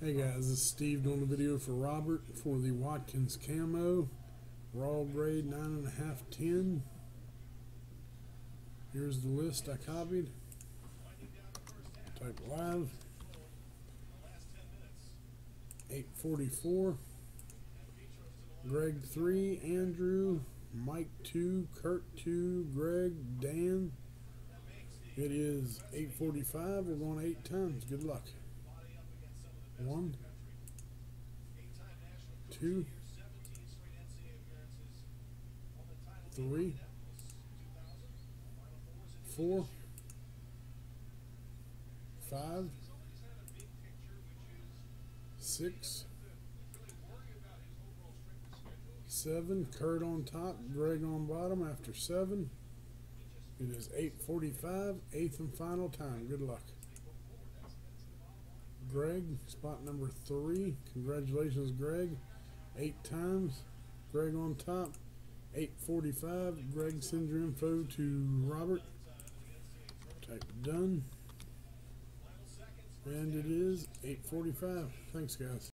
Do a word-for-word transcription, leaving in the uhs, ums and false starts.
Hey guys, this is Steve doing a video for Robert for the Watkins Camo, raw grade nine and a half, ten. Here's the list I copied. Type live. eight forty-four. Greg three, Andrew, Mike two, Kurt two, Greg, Dan. It is eight forty-five. We're going eight times. Good luck. One, two, three, four, five, six, seven. Kurt on top, Greg on bottom after seven. It is eight forty-five, eighth and final time. Good luck. Greg, spot number three. Congratulations, Greg. Eight times. Greg on top. eight forty-five. Greg, send your info to Robert. Type done. And it is eight forty-five. Thanks, guys.